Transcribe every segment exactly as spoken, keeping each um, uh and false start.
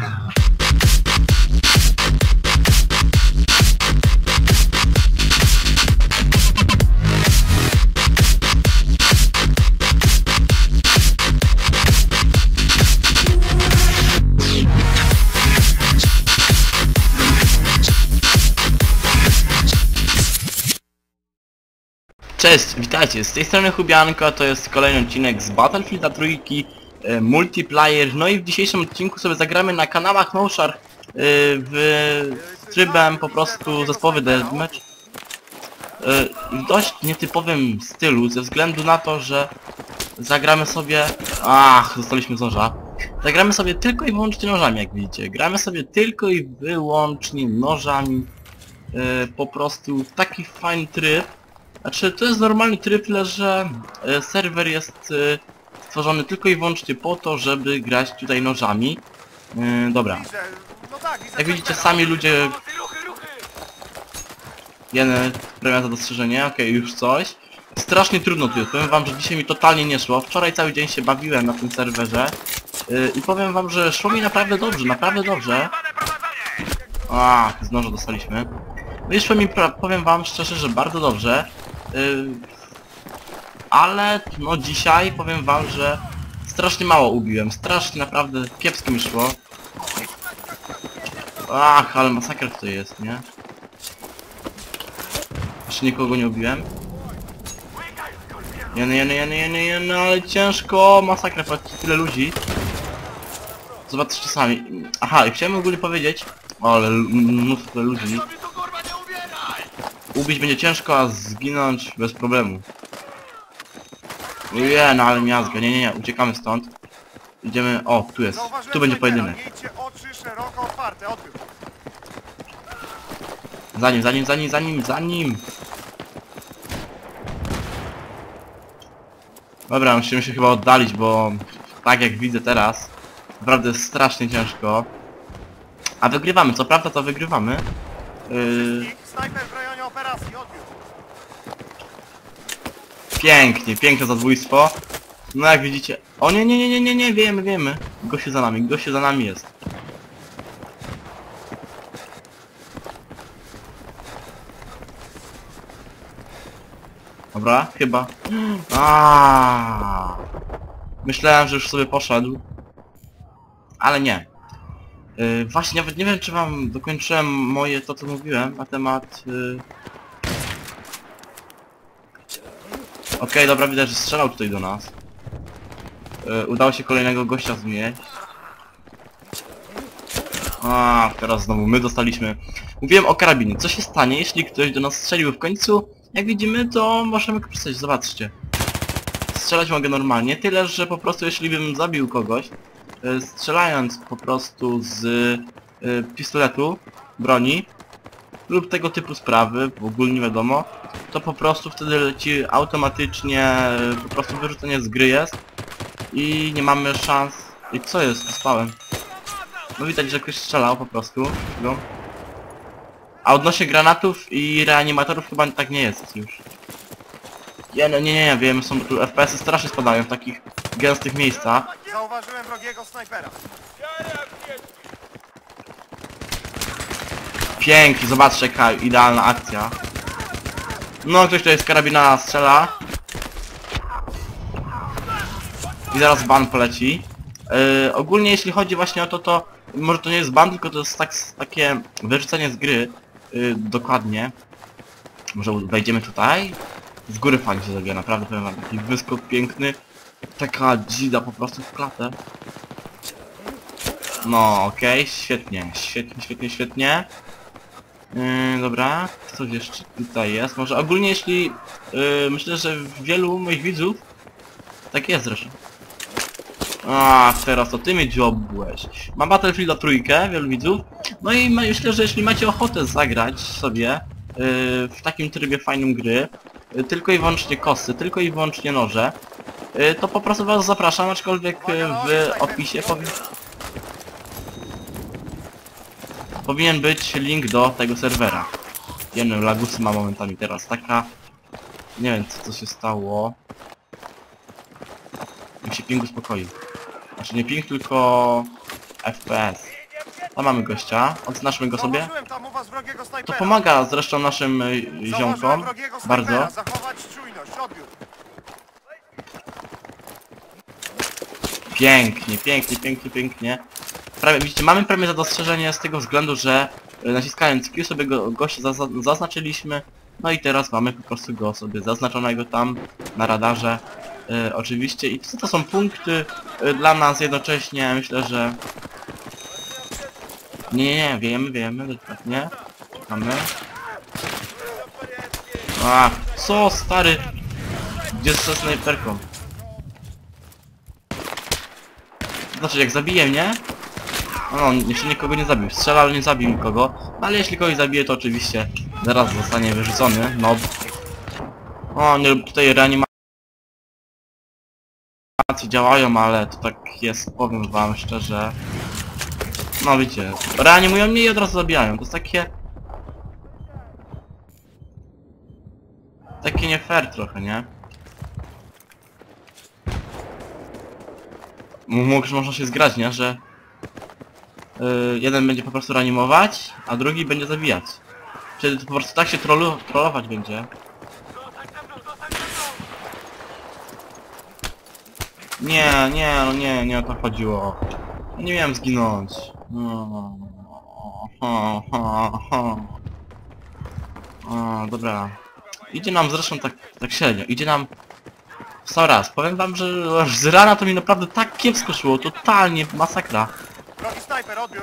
Cześć, witajcie, z tej strony Hubianko, to jest kolejny odcinek z Battlefielda trójki e, Multiplayer. No i w dzisiejszym odcinku sobie zagramy na kanałach NoShar e, w trybem po prostu zespołowy deathmatch e, w dość nietypowym stylu, ze względu na to, że zagramy sobie... Ach, zostaliśmy z noża. Zagramy sobie tylko i wyłącznie nożami, jak widzicie. Gramy sobie tylko i wyłącznie nożami. E, po prostu taki fajny tryb. Znaczy, to jest normalny tryb, tyle że e, serwer jest e, stworzony tylko i wyłącznie po to, żeby grać tutaj nożami. E, dobra. Jak widzicie, sami ludzie... Jeden premia za dostrzeżenie, okej, okay, już coś. Strasznie trudno tu jest, powiem wam, że dzisiaj mi totalnie nie szło. Wczoraj cały dzień się bawiłem na tym serwerze. E, I powiem wam, że szło mi naprawdę dobrze, naprawdę dobrze. A, z noża dostaliśmy. No i szło mi, powiem wam szczerze, że bardzo dobrze. Yy, ale no dzisiaj powiem wam, że strasznie mało ubiłem, strasznie naprawdę kiepsko mi szło. Ach, ale masakra to jest, nie? Jeszcze nikogo nie ubiłem. Jeny, jeny, jeny, jeny, jeny, ale ciężko, masakra, patrzcie, tyle ludzi. Zobaczcie sami. Aha, i chciałem ogólnie powiedzieć, o, ale mnóstwo ludzi. Ubić będzie ciężko, a zginąć bez problemu. Nie, no ale miazga, nie, nie, nie, uciekamy stąd. Idziemy, o, tu jest, tu będzie pojedynek. Za nim, za nim, za nim, za nim, za nim. Dobra, musimy się chyba oddalić, bo tak jak widzę teraz, naprawdę jest strasznie ciężko. A wygrywamy, co prawda to wygrywamy. Yy... Pięknie, piękne zabójstwo. No jak widzicie... O nie, nie, nie, nie, nie, nie, wiemy, wiemy. Gościu za nami, gościu za nami jest. Dobra, chyba. Aaaa. Myślałem, że już sobie poszedł. Ale nie. Yy, właśnie nawet nie wiem, czy wam dokończyłem moje to, co mówiłem na temat... Yy... Okej, okay, dobra, widać, że strzelał tutaj do nas. Yy, udało się kolejnego gościa zmieść. A, teraz znowu my dostaliśmy. Mówiłem o karabinie. Co się stanie, jeśli ktoś do nas strzelił w końcu? Jak widzimy, to możemy korzystać, zobaczcie. Strzelać mogę normalnie, tyle że po prostu jeśli bym zabił kogoś, yy, strzelając po prostu z yy, pistoletu, broni, lub tego typu sprawy, w ogóle nie wiadomo, to po prostu wtedy leci automatycznie, po prostu wyrzucenie z gry jest i nie mamy szans. I co jest? Spałem. No widać, że ktoś strzelał po prostu. No. A odnośnie granatów i reanimatorów chyba tak nie jest już. Nie, no nie, nie, nie, wiem, są tu F P S-y strasznie spadają w takich gęstych miejscach. Zauważyłem wrogiego snajpera. Pięknie, zobaczcie jaka idealna akcja. No, ktoś tutaj z karabina strzela. I zaraz ban poleci. Yy, ogólnie jeśli chodzi właśnie o to, to może to nie jest ban, tylko to jest tak, takie wyrzucenie z gry. Yy, dokładnie. Może wejdziemy tutaj. Z góry fajnie się zabiera, naprawdę powiem wam, taki wyskok piękny. Taka dzida po prostu w klatę. No, okej, okay, świetnie, świetnie, świetnie, świetnie. Yy, dobra, coś jeszcze tutaj jest. Może ogólnie jeśli... Yy, myślę, że wielu moich widzów... Tak jest zresztą. A teraz to ty mnie dziobłeś. Mam Battlefielda trójkę, wielu widzów. No i myślę, że jeśli macie ochotę zagrać sobie yy, w takim trybie fajnym gry, yy, tylko i wyłącznie kosy, tylko i wyłącznie noże, yy, to po prostu was zapraszam, aczkolwiek yy, w opisie powiem... Powinien być link do tego serwera. Jedno lagusy ma momentami teraz. Taka... Nie wiem co, co się stało. Mi się ping uspokoił. Znaczy nie ping, tylko F P S. Tam mamy gościa, odznaczmy go sobie. Zauważyłem tam u was wrogiego To snajpera. pomaga zresztą naszym y, Zauważyłem ziomkom. wrogiego snajpera. Bardzo. Zachować czujność. Odbiór. Pięknie, pięknie, pięknie, pięknie. Prawie, widzicie, mamy prawie za dostrzeżenie z tego względu, że y, naciskając Q sobie go, gościa za, zaznaczyliśmy. No i teraz mamy po prostu go sobie zaznaczonego tam na radarze. Y, oczywiście. I to, to są punkty y, dla nas jednocześnie, myślę, że... Nie, nie, nie, wiemy, wiemy, delikatnie. Mamy. A, co stary? Gdzie jest ze snajperką? Znaczy, jak zabiję mnie? No, jeszcze nikogo nie zabił. Strzela, ale nie zabił nikogo. Ale jeśli kogoś zabije, to oczywiście zaraz zostanie wyrzucony. No. O, nie, tutaj reanimacje działają, ale to tak jest, powiem wam szczerze. No wiecie, reanimują mnie i od razu zabijają. To jest takie... Takie nie fair trochę, nie? Może można się zgrać, nie? Że... Yy, jeden będzie po prostu reanimować, a drugi będzie zabijać. Wtedy to po prostu tak się trollu, trollować będzie. Nie, nie, no nie, nie o to chodziło. Nie miałem zginąć. No. O, o, o. O, dobra. Idzie nam zresztą tak, tak średnio. Idzie nam... Co raz. Powiem wam, że z rana to mi naprawdę tak kiepsko szło. Totalnie masakra. Wrogi snajper. Odbiór.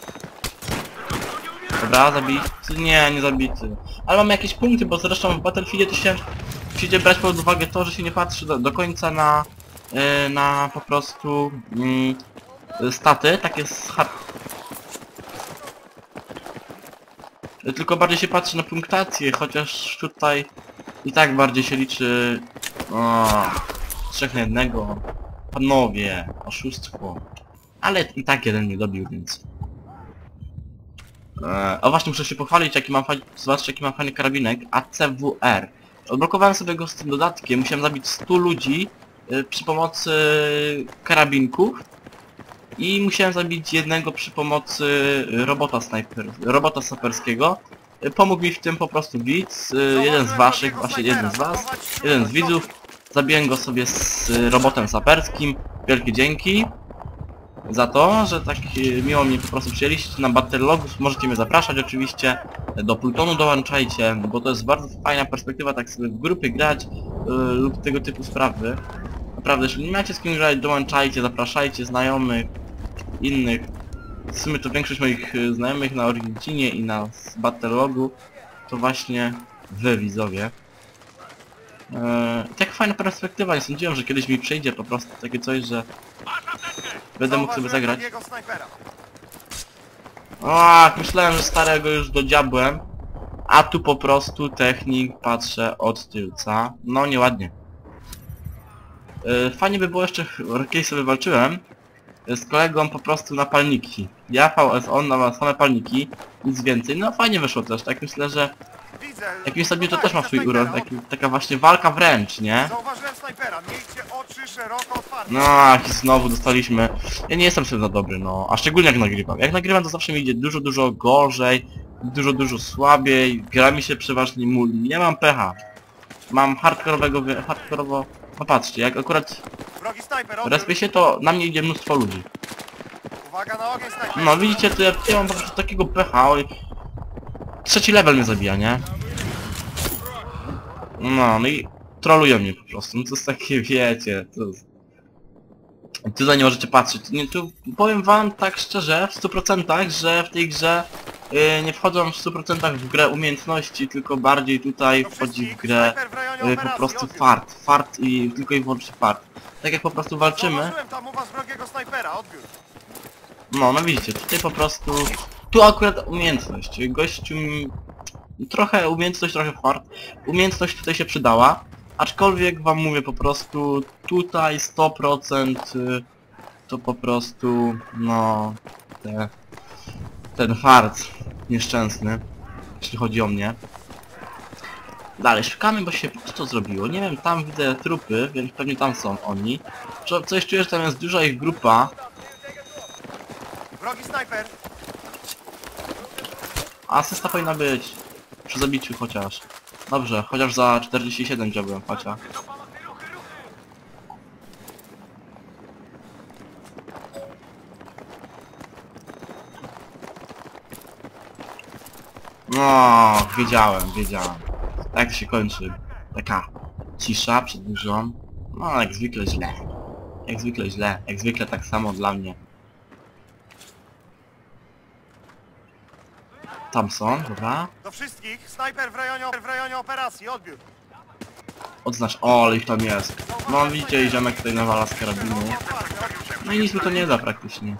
Dobra, zabity. Nie, nie zabity. Ale mamy jakieś punkty, bo zresztą w Battlefieldzie to się przyjdzie brać pod uwagę to, że się nie patrzy do, do końca na... Yy, na po prostu... Yy, staty, takie z hard... Tylko bardziej się patrzy na punktację, chociaż tutaj i tak bardziej się liczy... O, trzech na jednego. Panowie, oszustwo. Ale i tak jeden mnie dobił, więc... Eee, o właśnie, muszę się pochwalić, jaki mam fajny... Zobaczcie, jaki mam fajny karabinek. A C W R. Odblokowałem sobie go z tym dodatkiem, musiałem zabić stu ludzi yy, przy pomocy karabinków. I musiałem zabić jednego przy pomocy robota snajper... robota saperskiego. Pomógł mi w tym po prostu widz, jeden z waszych, właśnie jeden z was, jeden z widzów. Zabiłem go sobie z robotem saperskim. Wielkie dzięki za to, że tak miło mnie po prostu przyjęliście na Battlelogów. Możecie mnie zapraszać oczywiście, do Plutonu dołączajcie, bo to jest bardzo fajna perspektywa, tak sobie w grupy grać yy, lub tego typu sprawy. Naprawdę, jeśli nie macie z kim grać, dołączajcie, zapraszajcie znajomych, innych. W sumie to większość moich y, znajomych na Originie i na Battlelogu to właśnie wy, widzowie. Eee, tak fajna perspektywa, nie sądziłem, że kiedyś mi przyjdzie po prostu takie coś, że będę mógł sobie zagrać. Wrogiego snajpera. O, myślałem, że starego już dodziabłem, a tu po prostu technik patrzę od tylca. No nieładnie. Eee, fajnie by było jeszcze, kiedyś sobie walczyłem z kolegą po prostu na palniki. Ja V S, on na same palniki, nic więcej. No fajnie wyszło też, tak myślę, że Widzę. jakimś sobie to też ma swój Snajpera. urok, taki, taka właśnie walka wręcz, nie? Zauważyłem snajpera. Miejcie oczy szeroko otwarte. No i znowu dostaliśmy. Ja nie jestem sobie dobry, no, a szczególnie jak nagrywam. Jak nagrywam to zawsze mi idzie dużo, dużo gorzej, dużo, dużo słabiej, gra mi się przeważnie muli. Nie mam pecha. Mam hardkorowego, hardkorowo... No patrzcie, jak akurat Wrogi snajper. Odbiór. respię się, to na mnie idzie mnóstwo ludzi. Uwaga na ogień snajper. No widzicie, to ja, ja mam po prostu takiego pecha, oj. Trzeci level mnie zabija, nie? No, no i trolują mnie po prostu, no to jest takie, wiecie, to jest... Tutaj nie możecie patrzeć, nie, tu powiem wam tak szczerze, w stu procentach, że w tej grze yy, nie wchodzą w stu procentach w grę umiejętności, tylko bardziej tutaj Do wchodzi w wszystkich, grę snajper w rejonie yy, po operacji. prostu Odbiór. fart, fart i tylko i wyłącznie fart. Tak jak po prostu walczymy, Zauważyłem tam u was wrogiego snajpera. Odbiór. no, no widzicie, tutaj po prostu... Tu akurat umiejętność. Gościu... mi- Trochę umiejętność, trochę fart. Umiejętność tutaj się przydała. Aczkolwiek wam mówię po prostu... Tutaj sto procent y, to po prostu... No... Te, ten fart nieszczęsny. Jeśli chodzi o mnie. Dalej, szukamy, bo się... Co to zrobiło? Nie wiem, tam widzę trupy, więc pewnie tam są oni. Co- Coś czuję, że tam jest duża ich grupa. Wrogi snajper. Asysta powinna być. Przy zabiciu chociaż. Dobrze, chociaż za czterdzieści siedem wziąłem, chociaż. No, wiedziałem, wiedziałem. Tak to się kończy. Taka cisza przed burzą. No, jak zwykle źle. Jak zwykle źle. Jak zwykle tak samo dla mnie. Tam są, dobra. Do wszystkich, snajper w rejonie, w rejonie operacji, odbiór. Odznacz, o, ale ich tam jest. No widzicie, i ziomek tutaj nawala z karabinu. Otwarty, odbiór. No i nic mu to nie da praktycznie.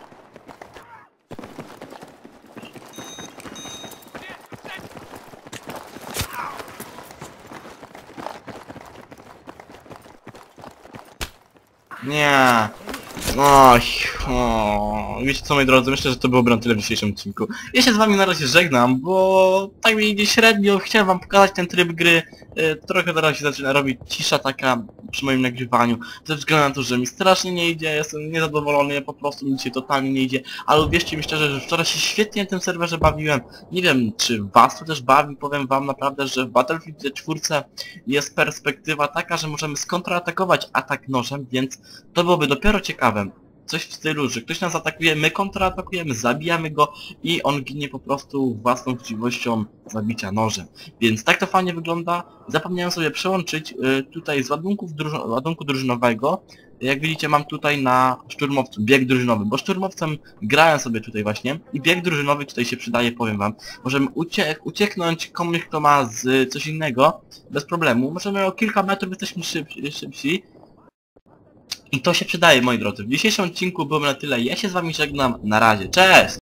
Nie. Oj, o. Wiecie co, moi drodzy, myślę, że to byłoby na tyle w dzisiejszym odcinku. Ja się z wami na razie żegnam, bo tak mi idzie średnio. Chciałem wam pokazać ten tryb gry. E, trochę teraz się zaczyna robić cisza taka przy moim nagrywaniu. Ze względu na to, że mi strasznie nie idzie, jestem niezadowolony, po prostu mi dzisiaj totalnie nie idzie. Ale uwierzcie mi szczerze, że wczoraj się świetnie na tym serwerze bawiłem. Nie wiem, czy was to też bawi. Powiem wam naprawdę, że w Battlefield cztery jest perspektywa taka, że możemy skontratakować atak nożem, więc to byłoby dopiero ciekawe. Coś w stylu, że ktoś nas atakuje, my kontratakujemy, zabijamy go i on ginie po prostu własną chciwością zabicia nożem. Więc tak to fajnie wygląda. Zapomniałem sobie przełączyć y, tutaj z ładunków druży ładunku drużynowego. Jak widzicie, mam tutaj na szturmowcu bieg drużynowy, bo szturmowcem grałem sobie tutaj właśnie i bieg drużynowy tutaj się przydaje, powiem wam. Możemy uciek ucieknąć komuś, kto ma z coś innego, bez problemu. Możemy o kilka metrów, jesteśmy szybsi. szybsi. I to się przydaje, moi drodzy. W dzisiejszym odcinku byłem na tyle. Ja się z wami żegnam. Na razie. Cześć!